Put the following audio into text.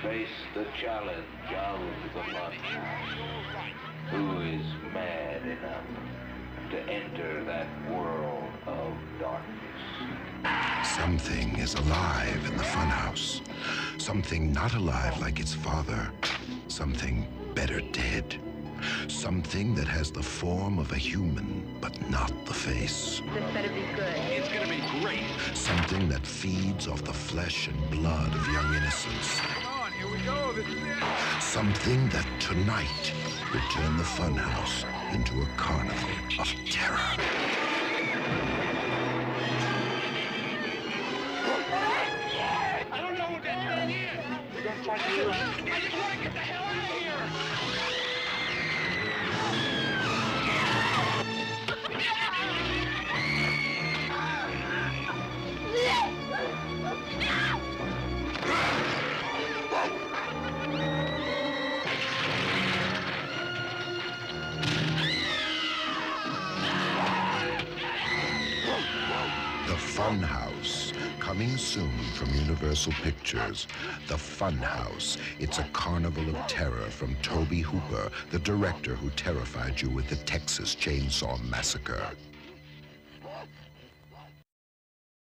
face the challenge of the Funhouse. Who is mad enough to enter that world of darkness? Something is alive in the Funhouse. Something not alive like its father. Something better dead. Something that has the form of a human, but not the face. This better be good. It's gonna be great. Something that feeds off the flesh and blood of young innocents. Come on, here we go. This is it. Something that tonight will turn the Funhouse into a carnival of terror. I don't know what that thing is. We're gonna try to kill it. I just want to get the hell out of here. The Funhouse, coming soon from Universal Pictures. The Funhouse. It's a carnival of terror from Tobe Hooper, the director who terrified you with the Texas Chainsaw Massacre.